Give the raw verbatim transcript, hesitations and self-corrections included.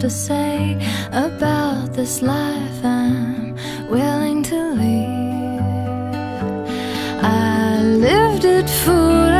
to say about this life I'm willing to leave. I lived it for